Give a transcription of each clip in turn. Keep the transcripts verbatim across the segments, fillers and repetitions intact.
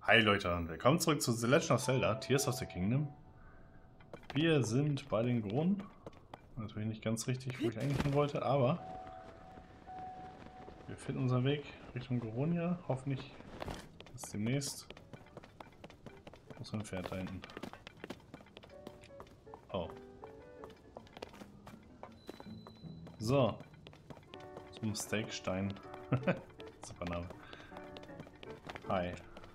Hi Leute und willkommen zurück zu The Legend of Zelda Tears of the Kingdom. Wir sind bei den Gronen. Natürlich nicht ganz richtig, wo ich eigentlich hin wollte, aber wir finden unseren Weg Richtung Goronia. Hoffentlich bis demnächst. Wo ist ein Pferd da hinten? Oh. So. Zum Steakstein. Super Name. Hi.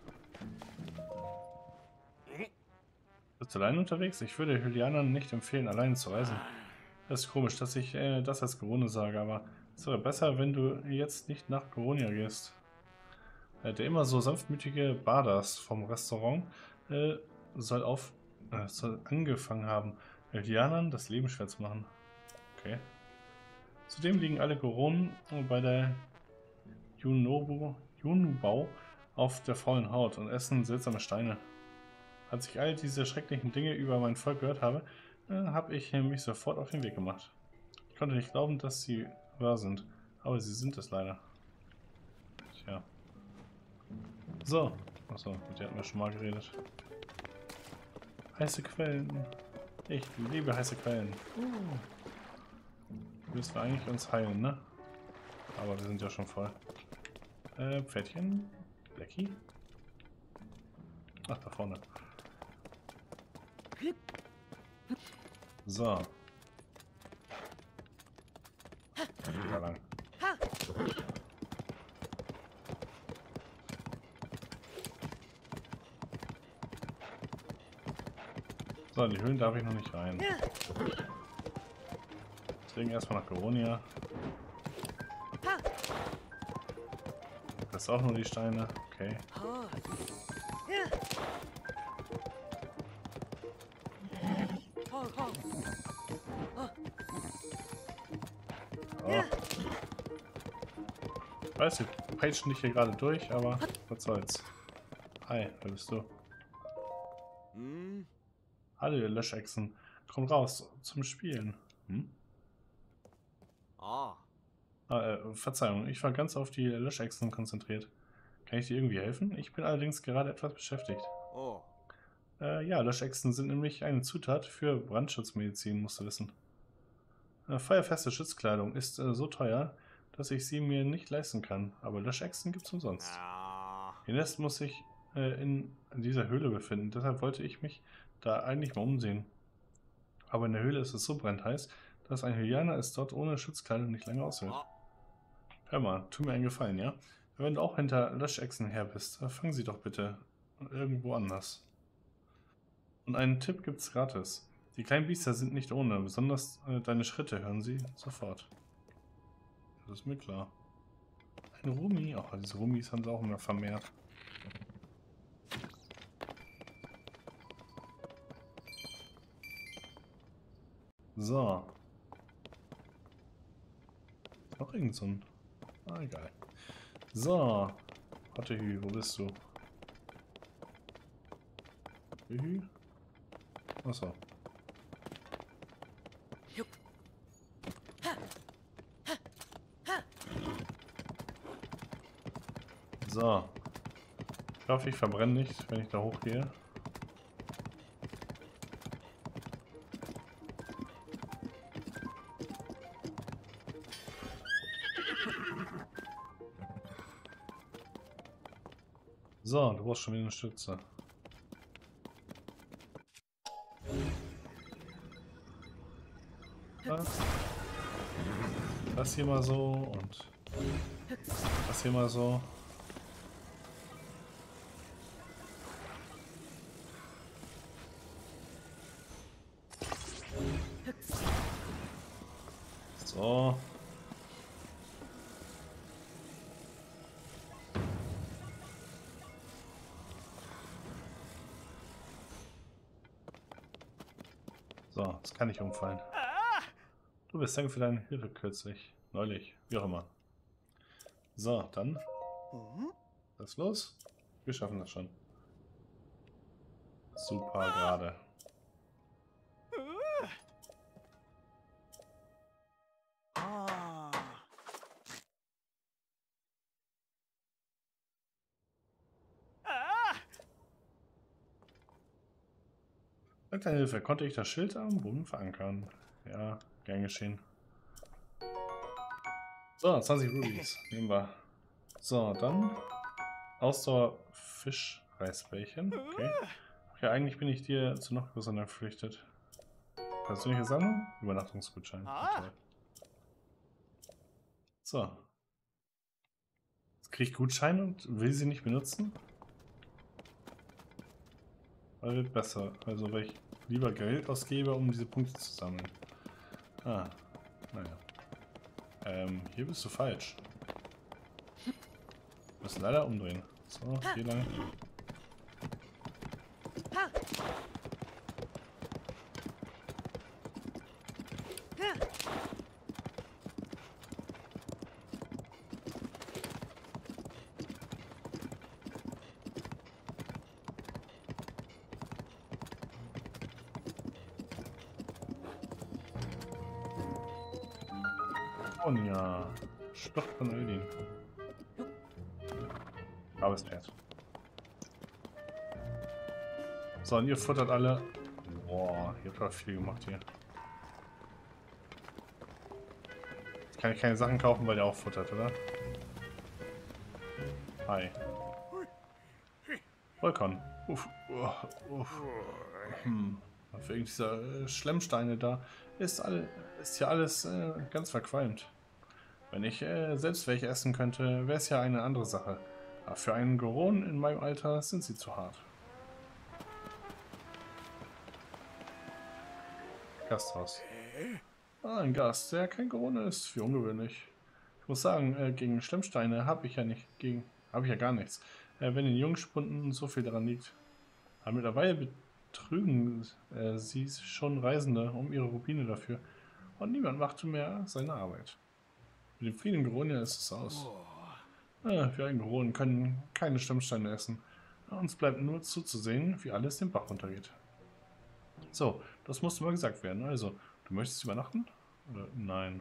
Bist du allein unterwegs? Ich würde Hylianern nicht empfehlen, alleine zu reisen. Das ist komisch, dass ich äh, das als Gorone sage, aber es wäre besser, wenn du jetzt nicht nach Goronia gehst. Äh, der immer so sanftmütige Bardas vom Restaurant äh, soll, auf, äh, soll angefangen haben, Hylianern das Leben schwer zu machen. Okay. Zudem liegen alle Goronen bei der Junobu, Junubau auf der faulen Haut und essen seltsame Steine. Als ich all diese schrecklichen Dinge über mein Volk gehört habe, äh, habe ich mich sofort auf den Weg gemacht. Ich konnte nicht glauben, dass sie wahr sind, aber sie sind es leider. Tja. So. Achso, mit der hatten wir schon mal geredet. Heiße Quellen. Ich liebe heiße Quellen. Uh. Müssen wir eigentlich uns heilen, ne? Aber wir sind ja schon voll. Äh, Pferdchen? Blackie? Ach, da vorne. So. Da lang. So, in die Höhlen darf ich noch nicht rein. Deswegen erstmal nach Goronia. Das ist auch nur die Steine. Okay. Oh. Ich weiß, wir peitschen dich hier gerade durch, aber was soll's. Hi, wer bist du? Hm? Hallo, ihr Löschechsen. Komm raus zum Spielen. Hm? Ah. Ah, äh, Verzeihung, ich war ganz auf die Löschechsen konzentriert. Kann ich dir irgendwie helfen? Ich bin allerdings gerade etwas beschäftigt. Oh. Äh, ja, Löschechsen sind nämlich eine Zutat für Brandschutzmedizin, musst du wissen. Äh, feuerfeste Schutzkleidung ist äh, so teuer, dass ich sie mir nicht leisten kann, aber Löschechsen gibt's umsonst. Ah. Ihr Nest muss sich äh, in dieser Höhle befinden, deshalb wollte ich mich da eigentlich mal umsehen. Aber in der Höhle ist es so brandheiß, dass ein Hylianer es dort ohne Schutzkleidung nicht lange aushält. Ah. Hör mal, tu mir einen Gefallen, ja? Wenn du auch hinter Löschechsen her bist, äh, fang sie doch bitte irgendwo anders. Und einen Tipp gibt's gratis. Die kleinen Biester sind nicht ohne, besonders äh, deine Schritte hören sie sofort. Das ist mir klar. Ein Rumi, auch oh, diese Rumis haben sie auch immer vermehrt. So. Noch irgend so ein... Ah, egal. So. Warte, Hü, wo bist du? Hü? Achso. So. Ich hoffe, ich verbrenne nicht, wenn ich da hochgehe. So, du brauchst schon wieder eine Stütze. Das, das hier mal so und das hier mal so. So. So, das kann nicht umfallen. Du bist danke für deine Hilfe kürzlich. Neulich. Wie auch immer. So, dann. Was ist los? Wir schaffen das schon. Super gerade. Ah. Ah. Dank deiner Hilfe konnte ich das Schild am Boden verankern. Ja, gern geschehen. So, zwanzig Rubies. Nehmen wir. So, dann Ausdauer Fischreisbällchen. Okay. Okay, eigentlich bin ich dir zu noch größeren verpflichtet. Persönliche Sammlung? Übernachtungsgutschein. Okay. So. Jetzt kriege ich Gutscheine und will sie nicht benutzen? Weil wird besser. Also weil ich lieber Geld ausgebe, um diese Punkte zu sammeln. Ah, naja. Ähm, hier bist du falsch. Wir müssen leider umdrehen. So, hier lang. Und ja, Schlucht von Öldin. Aber ist wert. So, und ihr futtert alle. Boah, ihr habt doch viel gemacht hier. Jetzt kann ich keine Sachen kaufen, weil ihr auch futtert, oder? Hi. Volkon. Uff. Uff. Uff. Hm. Wegen dieser äh, Schlemmsteine da ist, all, ist ja alles äh, ganz verqualmt. Wenn ich äh, selbst welche essen könnte, wäre es ja eine andere Sache. Aber für einen Goron in meinem Alter sind sie zu hart. Gasthaus. Ah, ein Gast, der kein Goron ist, wie ungewöhnlich. Ich muss sagen, äh, gegen Schlemmsteine habe ich ja nicht gegen, habe ich ja gar nichts. Äh, wenn den Jungspunden so viel daran liegt. Aber mittlerweile betrügen äh, sie schon Reisende um ihre Rubine dafür. Und niemand machte mehr seine Arbeit. Mit dem Frieden in Goronia ist es aus. Äh, wir Goronen können keine Schlemmsteine essen. Uns bleibt nur zuzusehen, wie alles den Bach runtergeht. So, das musste mal gesagt werden. Also, du möchtest übernachten? Oder nein?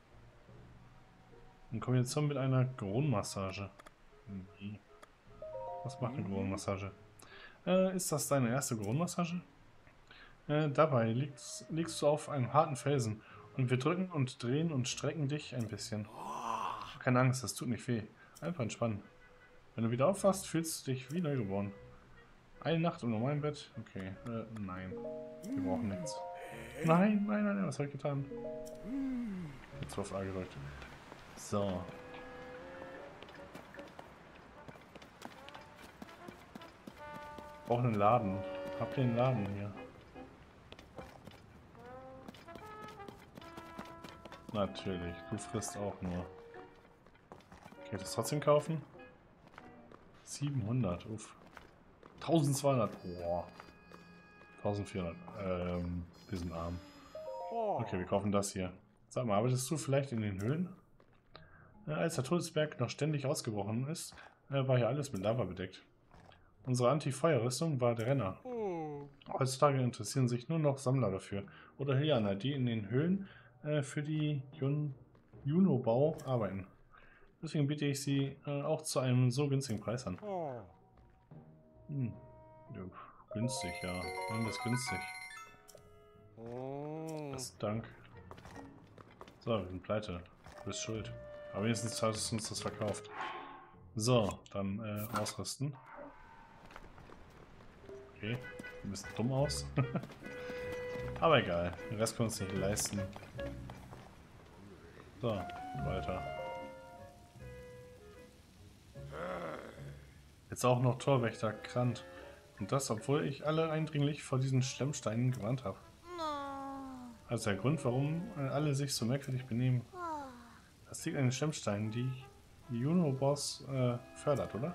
Dann kommen wir jetzt mit einer Goronenmassage. Mhm. Was macht eine Goronenmassage? Äh, ist das deine erste Goronenmassage? Äh, dabei liegst, liegst du auf einem harten Felsen und wir drücken und drehen und strecken dich ein bisschen. Keine Angst, das tut nicht weh. Einfach entspannen. Wenn du wieder aufwachst, fühlst du dich wie neugeboren. Eine Nacht im normalen Bett? Okay, äh, nein. Wir brauchen nichts. Nein, nein, nein, was habe ich getan? Jetzt auf A gedrückt. So. Ich brauche einen Laden. Habt ihr einen Laden hier? Natürlich, du frisst auch nur. Kann ich das trotzdem kaufen? siebenhundert, uff. eintausendzweihundert, boah. eintausendvierhundert, ähm, wir sind arm. Okay, wir kaufen das hier. Sag mal, arbeitest du vielleicht in den Höhlen? Äh, als der Todesberg noch ständig ausgebrochen ist, äh, war hier alles mit Lava bedeckt. Unsere Anti-Feuerrüstung war der Renner. Heutzutage interessieren sich nur noch Sammler dafür. Oder Hylianer, die in den Höhlen äh, für die Jun Juno-Bau arbeiten. Deswegen biete ich sie äh, auch zu einem so günstigen Preis an. Hm. Ja, günstig, ja. Nein, das ist günstig. Das Dank. So, wir sind pleite. Du bist schuld. Aber wenigstens hast du uns das verkauft. So, dann äh, ausrüsten. Okay, ein bisschen dumm aus. Aber egal, den Rest können wir uns nicht leisten. So, weiter. Jetzt auch noch Torwächter Krant. Und das, obwohl ich alle eindringlich vor diesen Schlemmsteinen gewarnt habe. Also der Grund, warum alle sich so merkwürdig benehmen. Das liegt an den Schlemmsteinen, die Juno-Boss äh, fördert, oder?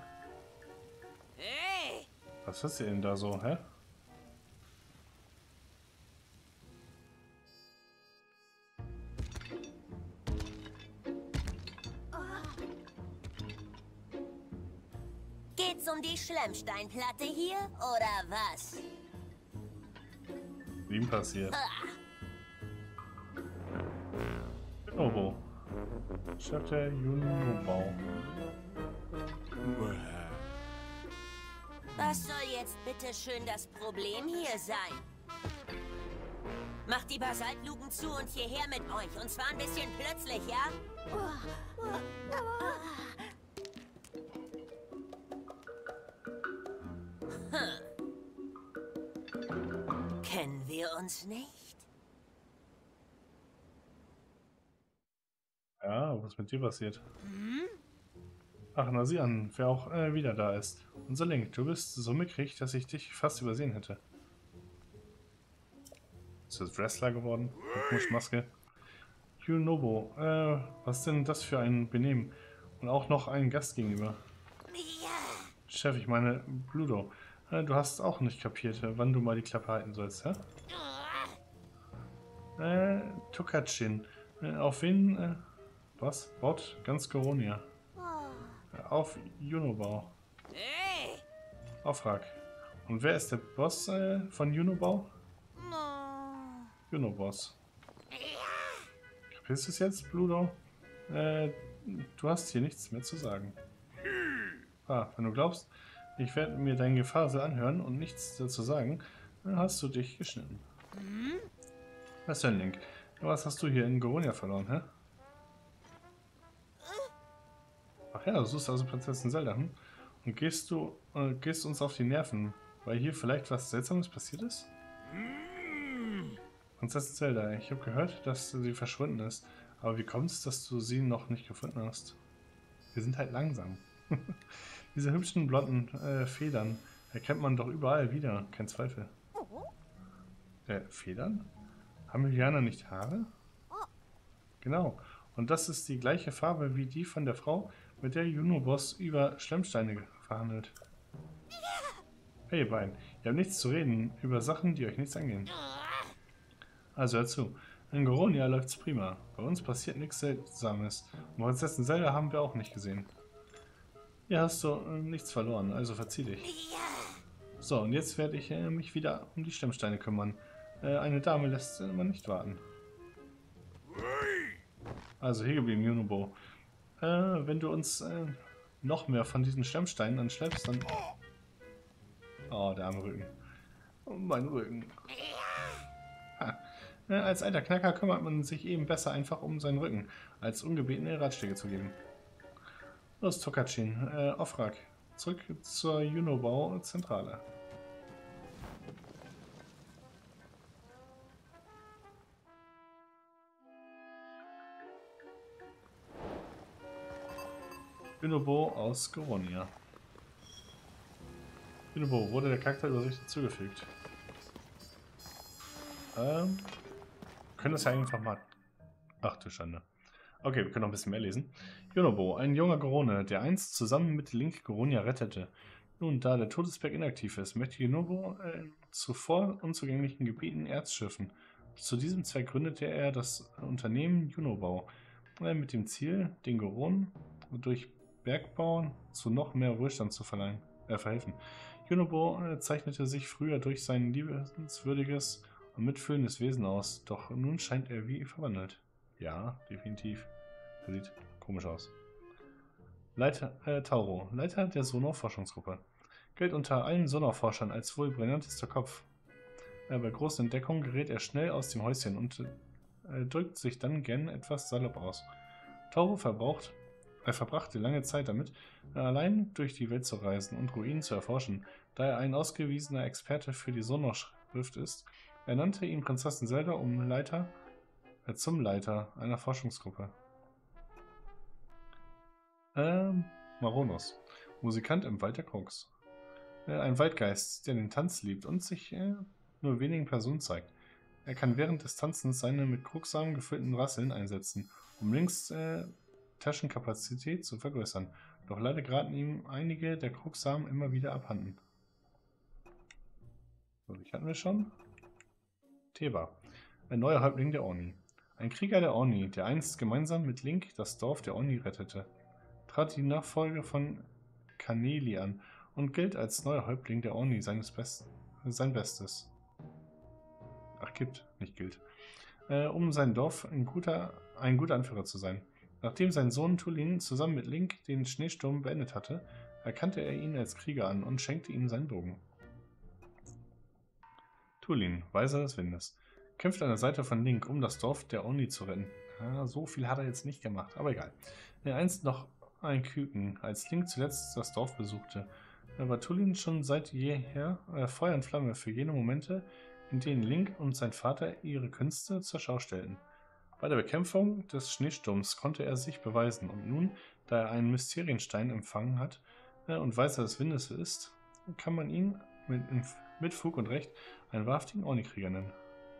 Was ist ihr denn da so, hä? Geht's um die Schlemmsteinplatte hier, oder was? Wie ihm passiert. Juno-Bau. Chef der Juno-Bau. Was soll jetzt bitte schön das Problem hier sein? Macht die Basaltluken zu und hierher mit euch. Und zwar ein bisschen plötzlich, ja? Hm. Kennen wir uns nicht? Ja, was ist mit dir passiert? Ach, na sieh an, wer auch äh, wieder da ist. Unser Link, du bist so mickrig, dass ich dich fast übersehen hätte. Ist jetzt Wrestler geworden? Mit Maske. Yunobo, äh, was denn das für ein Benehmen? Und auch noch einen Gast gegenüber. Chef, ich meine, Bludo, äh, du hast auch nicht kapiert, wann du mal die Klappe halten sollst, hä? Äh, Tokatschin, äh, auf wen, äh, was? Bot? Ganz Goronia. Auf Junobau. Hey! Auftrag. Und wer ist der Boss äh, von Junobau? Junoboss. Kapierst du es jetzt, Bludo? Äh, du hast hier nichts mehr zu sagen. Ah, wenn du glaubst, ich werde mir dein Gefasel anhören und nichts dazu sagen, dann hast du dich geschnitten. Was denn, Link? Was hast du hier in Goronia verloren, hä? Ach ja, du suchst also Prinzessin Zelda, hm? Und gehst du, äh, gehst uns auf die Nerven, weil hier vielleicht was Seltsames passiert ist? Prinzessin Zelda, ich habe gehört, dass sie verschwunden ist. Aber wie kommt es, dass du sie noch nicht gefunden hast? Wir sind halt langsam. Diese hübschen blonden äh, Federn erkennt man doch überall wieder, kein Zweifel. Äh, Federn? Haben Hylianer nicht Haare? Genau. Und das ist die gleiche Farbe wie die von der Frau, mit der Junoboss über Schlemmsteine verhandelt. Hey ihr beiden, ihr habt nichts zu reden über Sachen, die euch nichts angehen. Also hör zu, in Goronia läuft's prima. Bei uns passiert nichts Seltsames. Und Prinzessin Zelda haben wir auch nicht gesehen. Hier hast du äh, nichts verloren, also verzieh dich. So, und jetzt werde ich äh, mich wieder um die Stemmsteine kümmern. Äh, eine Dame lässt äh, man nicht warten. Also hier geblieben, Junobo. Äh, wenn du uns äh, noch mehr von diesen Stemmsteinen anschleppst, dann... Oh, der arme Rücken. Oh, mein Rücken. Ha. Äh, als alter Knacker kümmert man sich eben besser einfach um seinen Rücken, als ungebetene Ratschläge zu geben. Los, Tokatschin, äh, Auftrag. Zurück zur Junobau-Zentrale. Junobo aus Goronia. Junobo, wurde der Charakterübersicht hinzugefügt. Ähm, können das ja einfach mal... Ach du Schande. Okay, wir können noch ein bisschen mehr lesen. Junobo, ein junger Gorone, der einst zusammen mit Link Goronia rettete. Nun, da der Todesberg inaktiv ist, möchte Junobo äh, in zuvor unzugänglichen Gebieten Erz schiffen. Zu diesem Zweck gründete er das Unternehmen Junobau, äh, mit dem Ziel, den Goronen durch Bergbau zu noch mehr Wohlstand zu verleihen, äh, verhelfen. Junobo äh, zeichnete sich früher durch sein liebenswürdiges und mitfühlendes Wesen aus, doch nun scheint er wie verwandelt. Ja, definitiv. Er sieht komisch aus. Leiter, äh, Tauro, Leiter der Sonor-Forschungsgruppe. Gilt unter allen Sonor-Forschern als wohl brennendster Kopf. Äh, bei großen Entdeckungen gerät er schnell aus dem Häuschen und äh, drückt sich dann gern etwas salopp aus. Tauro verbraucht, er verbrachte lange Zeit damit, äh, allein durch die Welt zu reisen und Ruinen zu erforschen. Da er ein ausgewiesener Experte für die Sonor-Schrift ist, ernannte ihn Prinzessin Zelda um Leiter, äh, zum Leiter einer Forschungsgruppe. Ähm, Maronos, Musikant im Wald der Krux. Äh, ein Waldgeist, der den Tanz liebt und sich äh, nur wenigen Personen zeigt. Er kann während des Tanzens seine mit Kruxsamen gefüllten Rasseln einsetzen, um Links äh, Taschenkapazität zu vergrößern. Doch leider geraten ihm einige der Kruxsamen immer wieder abhanden. So, die hatten wir schon. Teba, ein neuer Häuptling der Oni. Ein Krieger der Oni, der einst gemeinsam mit Link das Dorf der Oni rettete, trat die Nachfolge von Kaneli an und gilt als neuer Häuptling der Oni seines Best sein Bestes. Ach, gibt, nicht gilt. Äh, um sein Dorf ein guter, ein guter Anführer zu sein. Nachdem sein Sohn Tulin zusammen mit Link den Schneesturm beendet hatte, erkannte er ihn als Krieger an und schenkte ihm seinen Bogen. Tulin, Weiser des Windes. kämpft an der Seite von Link, um das Dorf der Oni zu retten. Ja, so viel hat er jetzt nicht gemacht, aber egal. Er einst noch ein Küken, als Link zuletzt das Dorf besuchte. War Tulin schon seit jeher äh, Feuer und Flamme für jene Momente, in denen Link und sein Vater ihre Künste zur Schau stellten. Bei der Bekämpfung des Schneesturms konnte er sich beweisen und nun, da er einen Mysterienstein empfangen hat äh, und Weißer des Windes ist, kann man ihn mit, mit Fug und Recht einen wahrhaftigen Oni-Krieger nennen.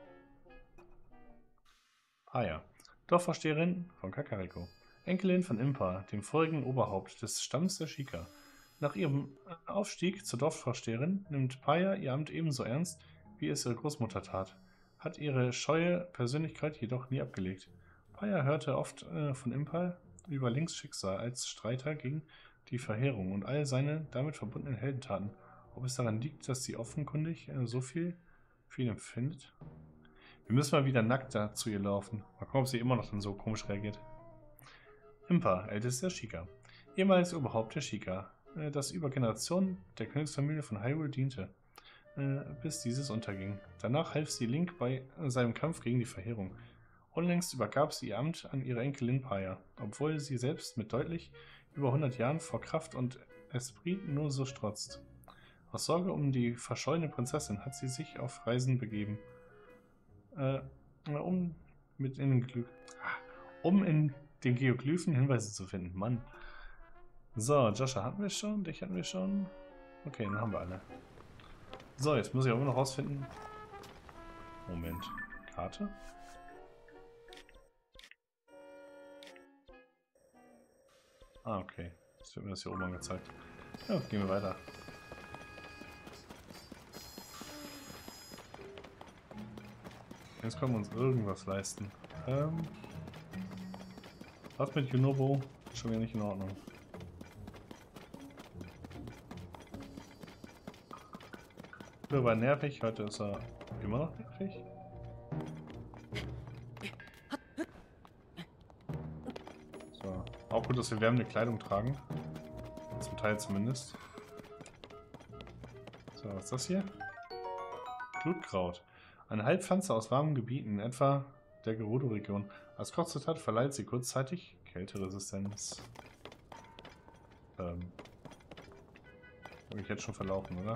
Paya, Dorfvorsteherin von Kakariko, Enkelin von Impa, dem vorigen Oberhaupt des Stamms der Sheikah. Nach ihrem Aufstieg zur Dorfvorsteherin nimmt Paya ihr Amt ebenso ernst, wie es ihre Großmutter tat, hat ihre scheue Persönlichkeit jedoch nie abgelegt. Paya hörte oft äh, von Impa über Links Schicksal als Streiter gegen die Verheerung und all seine damit verbundenen Heldentaten. Ob es daran liegt, dass sie offenkundig äh, so viel für ihn empfindet? Wir müssen mal wieder nackt da zu ihr laufen. Mal gucken, ob sie immer noch dann so komisch reagiert. Impa, ältester Sheikah. Ehemals Oberhaupt der Sheikah, äh, das über Generationen der Königsfamilie von Hyrule diente, äh, bis dieses unterging. Danach half sie Link bei äh, seinem Kampf gegen die Verheerung. Unlängst übergab sie ihr Amt an ihre Enkelin Paya, obwohl sie selbst mit deutlich über hundert Jahren vor Kraft und Esprit nur so strotzt. Aus Sorge um die verschollene Prinzessin hat sie sich auf Reisen begeben, äh, um mit in den Glü um in den Geoglyphen Hinweise zu finden. Mann. So, Joshua hatten wir schon, dich hatten wir schon. Okay, dann haben wir alle. So, jetzt muss ich auch immer noch rausfinden. Moment. Karte? Ah, okay. Jetzt wird mir das hier oben angezeigt. Ja, gehen wir weiter. Jetzt können wir uns irgendwas leisten. Ähm, was mit Yunobo? Schon wieder nicht in Ordnung. Früher war nervig, heute ist er immer noch nervig. So. Auch gut, dass wir wärmende Kleidung tragen. Zum Teil zumindest. So, was ist das hier? Blutkraut. Eine Heilpflanze aus warmen Gebieten, etwa der Gerudo-Region. Als Kochzutat verleiht sie kurzzeitig Kälteresistenz. Ähm. Habe ich jetzt schon verlaufen, oder?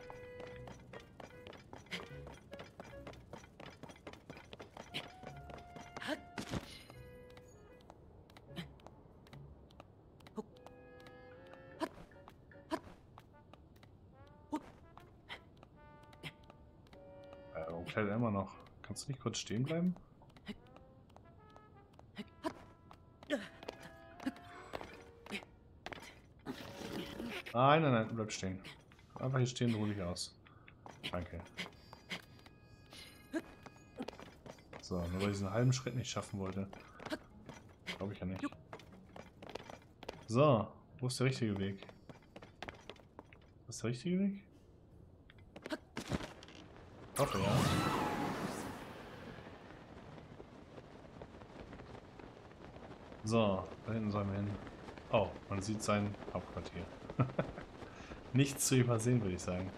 Äh, immer noch. Kannst du nicht kurz stehen bleiben? Nein, nein, nein, bleib stehen. Einfach hier stehen, ruhe dich aus. Danke. So, nur weil ich diesen halben Schritt nicht schaffen wollte. Glaube ich ja nicht. So, wo ist der richtige Weg? Was ist der richtige Weg? Ich hoffe, ja. So, da hinten sollen wir hin. Oh, man sieht sein Hauptquartier. Nichts zu übersehen, würde ich sagen.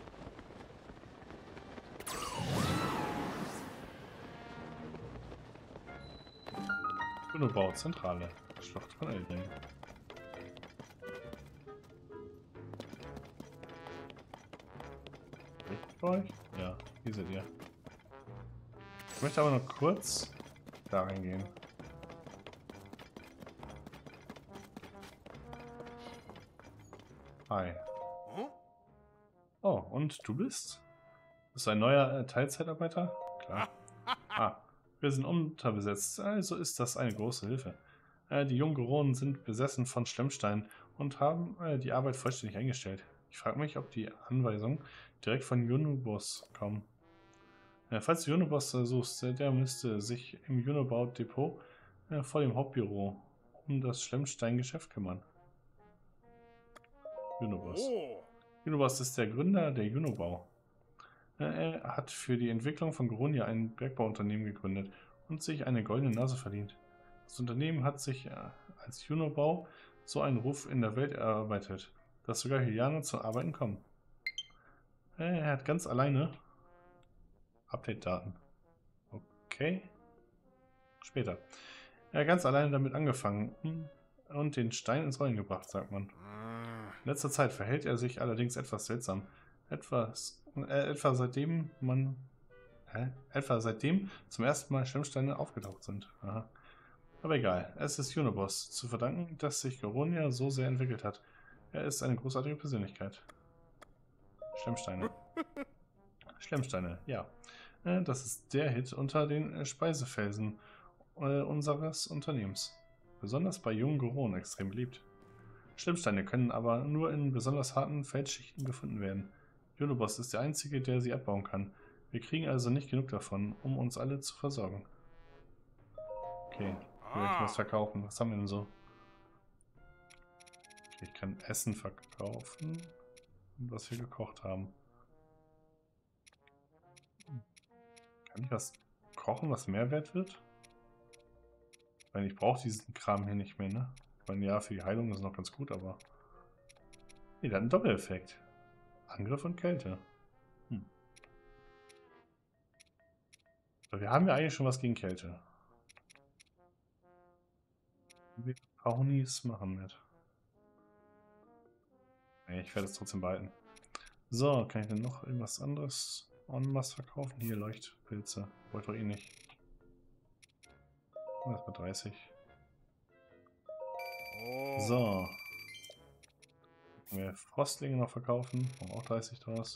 Junobao, Zentrale. Schlacht von Eldring. Richtig bei euch? Ja, hier seid ihr. Ich möchte aber noch kurz da reingehen. Hi. Oh, und du bist? Bist du ein neuer äh, Teilzeitarbeiter? Klar. Ah, wir sind unterbesetzt, also ist das eine große Hilfe. Äh, die jungen Goronen sind besessen von Schlemmstein und haben äh, die Arbeit vollständig eingestellt. Ich frage mich, ob die Anweisungen direkt von Junobos kommen. Äh, falls du Junobos äh, suchst, äh, der müsste sich im Junobao-Depot äh, vor dem Hauptbüro um das Schlemmstein-Geschäft kümmern. Junobos. Oh. Junobos ist der Gründer der Junobao. Er hat für die Entwicklung von Goronia ein Bergbauunternehmen gegründet und sich eine goldene Nase verdient. Das Unternehmen hat sich als Junobao so einen Ruf in der Welt erarbeitet, dass sogar Hylianer zu Arbeiten kommen. Er hat ganz alleine Update-Daten. Okay. Später. Er hat ganz alleine damit angefangen und den Stein ins Rollen gebracht, sagt man. In letzter Zeit verhält er sich allerdings etwas seltsam. Etwas, äh, etwa seitdem man, hä? Etwa seitdem zum ersten Mal Schwimmsteine aufgetaucht sind. Aha. Aber egal, es ist Unibos zu verdanken, dass sich Goronia so sehr entwickelt hat. Er ist eine großartige Persönlichkeit. Schlemmsteine. Schlemmsteine, ja. Äh, das ist der Hit unter den äh, Speisefelsen äh, unseres Unternehmens. Besonders bei jungen Goronen extrem beliebt. Schlemmsteine können aber nur in besonders harten Felsschichten gefunden werden. Unibos ist der einzige, der sie abbauen kann. Wir kriegen also nicht genug davon, um uns alle zu versorgen. Okay, ich will was verkaufen. Was haben wir denn so? Okay, ich kann Essen verkaufen, was wir gekocht haben. Kann ich was kochen, was mehr wert wird? Ich meine, ich brauche diesen Kram hier nicht mehr, ne? Ich meine, ja, für die Heilung ist noch ganz gut, aber... Ne, der hat einen Doppeleffekt. Angriff und Kälte. Hm. So, wir haben ja eigentlich schon was gegen Kälte. Wir Brownies machen mit. Nee, ich werde es trotzdem behalten. So, kann ich denn noch irgendwas anderes en masse verkaufen? Hier, Leuchtpilze. Wollte doch eh nicht. Erstmal dreißig. So. Können wir Frostlinge noch verkaufen? Machen auch dreißig draus.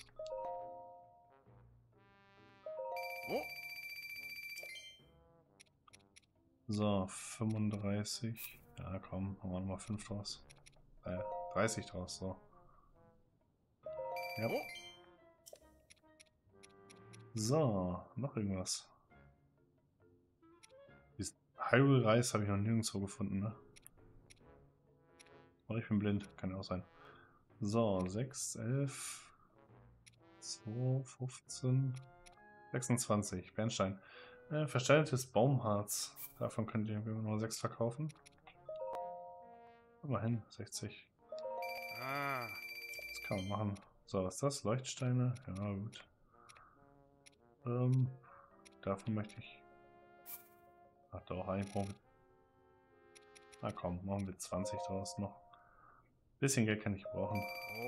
So, fünfunddreißig. Ja, komm, machen wir nochmal fünf draus. Äh, dreißig draus, so. Ja. So, noch irgendwas. Diesen Hyrule-Reis habe ich noch nirgendwo gefunden, ne? Oder ich bin blind, kann ja auch sein. So, sechs, elf, zwei, fünfzehn, sechsundzwanzig. Bernstein. Äh, versteinertes Baumharz. Davon könnt ihr nur sechs verkaufen. Immerhin, sechzig. Das kann man machen. So, was ist das? Leuchtsteine? Ja, gut. Ähm, davon möchte ich... Ach doch, eigentlich brauchen wir... Na komm, machen wir zwanzig draus noch. Bisschen Geld kann ich brauchen.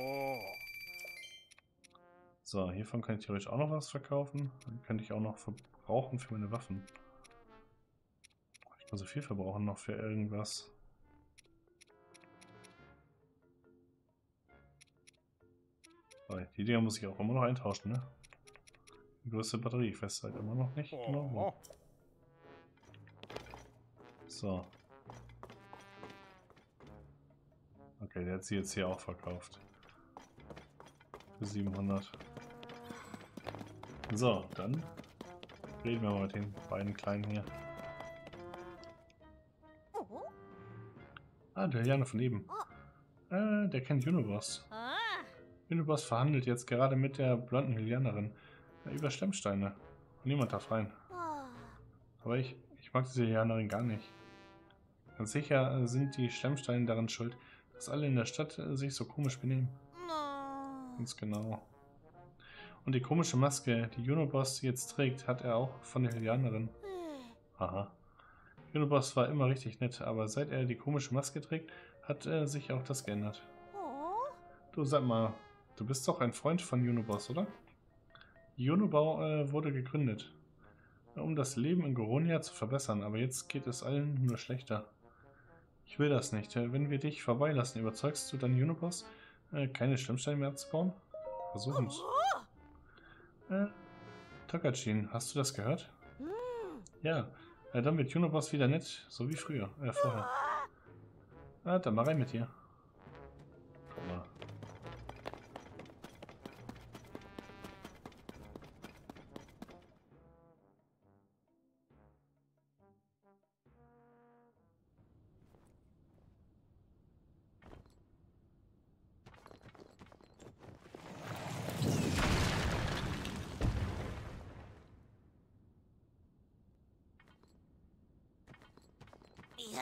So, hiervon kann ich theoretisch auch noch was verkaufen. Dann könnte ich auch noch verbrauchen für meine Waffen. Ich kann so viel verbrauchen noch für irgendwas. So, die Dinger muss ich auch immer noch eintauschen, ne? Die größte Batterie, ich weiß halt immer noch nicht genau wo. So. Okay, der hat sie jetzt hier auch verkauft. Für siebenhundert. So, dann reden wir mal mit den beiden Kleinen hier. Ah, der Jana von eben. Äh, der kennt Unibos. Unibos verhandelt jetzt gerade mit der blonden Hylianerin äh, über Schlemmsteine. Und niemand darf rein. Aber ich, ich mag diese Hylianerin gar nicht. Ganz sicher äh, sind die Schlemmsteine daran schuld, dass alle in der Stadt äh, sich so komisch benehmen. Ganz genau. Und die komische Maske, die Unibos jetzt trägt, hat er auch von der Hylianerin. Aha. Unibos war immer richtig nett, aber seit er die komische Maske trägt, hat äh, sich auch das geändert. Du, sag mal, du bist doch ein Freund von Unibos, oder? Unibau äh, wurde gegründet, um das Leben in Goronia zu verbessern, aber jetzt geht es allen nur schlechter. Ich will das nicht. Wenn wir dich vorbeilassen, überzeugst du dann Unibos, äh, keine Schlemmsteine mehr abzubauen? Versuchen's. Äh, Tokachin, hast du das gehört? Ja, äh, dann wird Unibos wieder nett, so wie früher, äh, vorher. Ah, dann mal rein mit dir. Guck mal. Ja?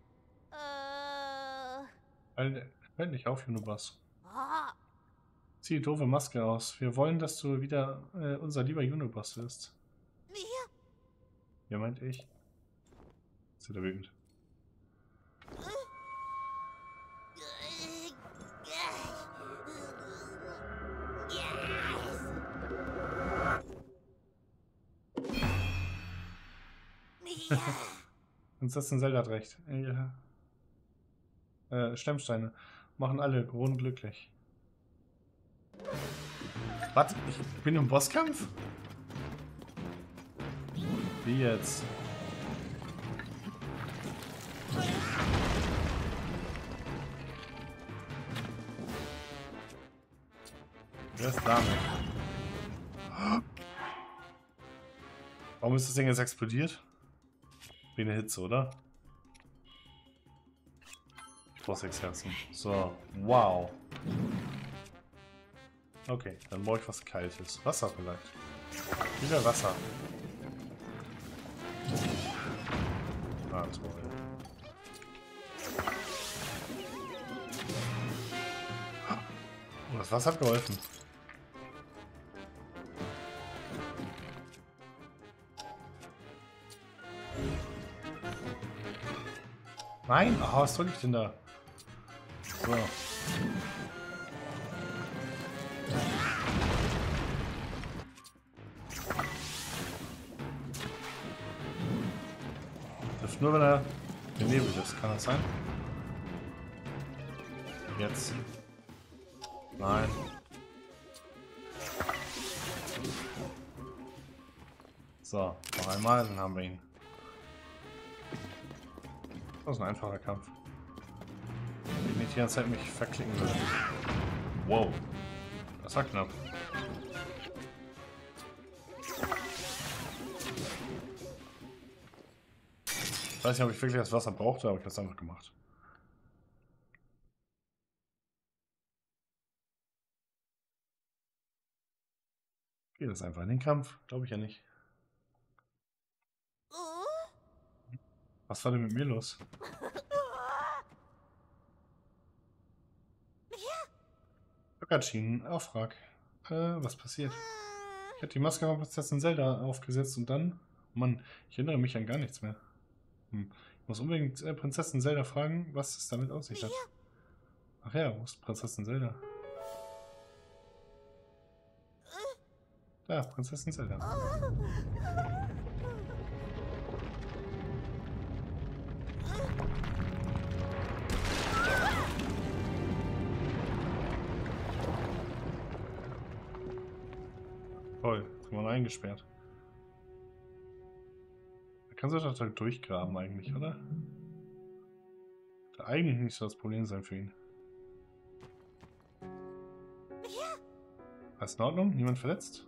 Äh. Halt, halt nicht auf, Unibos. Ah. Zieh die doofe Maske aus. Wir wollen, dass du wieder äh, unser lieber Unibos wirst. Wir? Ja, meinte ich. Ist wieder wütend. Prinzessin Zelda hat recht. Ja. Äh, Stemmsteine machen alle Kronen glücklich. Was? Ich bin im Bosskampf? Wie jetzt? Wer ist damit? Warum ist das Ding jetzt explodiert? Wie eine Hitze, oder? Ich brauche sechs Herzen. So, wow. Okay, dann brauche ich was Kaltes. Wasser vielleicht. Wieder Wasser. Ah, toll. Oh, das Wasser hat geholfen. Nein! Oh, was soll ich denn da? So. Trifft nur, wenn er benebelt ist. Kann das sein? Jetzt. Nein. So, noch einmal, dann haben wir ihn. Das ist ein einfacher Kampf. Wenn ich nicht die ganze Zeit mich verklicken würde. Wow. Das war knapp. Ich weiß nicht, ob ich wirklich das Wasser brauchte, aber ich habe es einfach gemacht. Geht das einfach in den Kampf? Glaube ich ja nicht. Was war denn mit mir los? Pikachu, Auftrag. Äh, was passiert? Ich hatte die Maske von Prinzessin Zelda aufgesetzt und dann... Mann, ich erinnere mich an gar nichts mehr. Hm. Ich muss unbedingt äh, Prinzessin Zelda fragen, was es damit auf sich hat. Ach ja, wo ist Prinzessin Zelda? Da, Prinzessin Zelda. Toll, jetzt sind wir eingesperrt. Da kannst du doch da durchgraben eigentlich, oder? Da eigentlich nicht so das Problem sein für ihn. Alles in Ordnung? Niemand verletzt?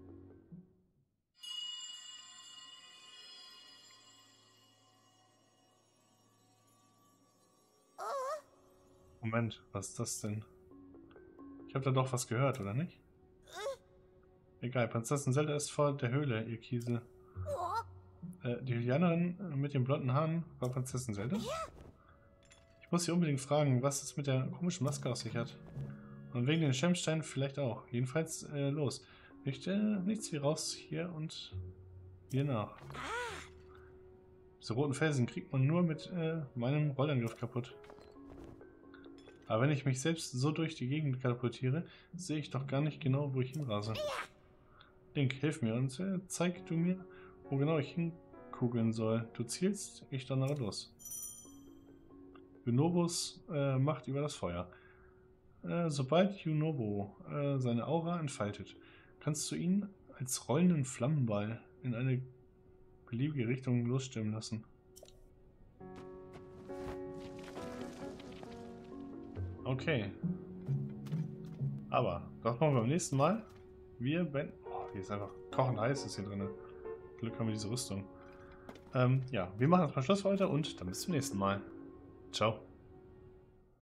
Moment, was ist das denn? Ich habe da doch was gehört, oder nicht? Egal, Prinzessin Zelda ist vor der Höhle, ihr Kiesel. Äh, die Hylianerin mit den blonden Haaren war Prinzessin Zelda? Ich muss sie unbedingt fragen, was es mit der komischen Maske auf sich hat. Und wegen den Stemmsteinen vielleicht auch. Jedenfalls, äh, los. Nicht, äh, nichts wie raus hier und hier nach. Diese roten Felsen kriegt man nur mit äh, meinem Rollangriff kaputt. Aber wenn ich mich selbst so durch die Gegend katapultiere, sehe ich doch gar nicht genau, wo ich hinrase. Link, hilf mir und äh, zeig du mir, wo genau ich hinkugeln soll. Du zielst, ich donnere los. Junobos äh, Macht über das Feuer. Äh, sobald Junobo äh, seine Aura entfaltet, kannst du ihn als rollenden Flammenball in eine beliebige Richtung losstimmen lassen. Okay. Aber, das machen wir beim nächsten Mal. Wir beenden... Oh, hier ist einfach kochend heiß ist hier drin. Glück haben wir diese Rüstung. Ähm, ja, wir machen jetzt mal Schluss für heute und dann bis zum nächsten Mal. Ciao.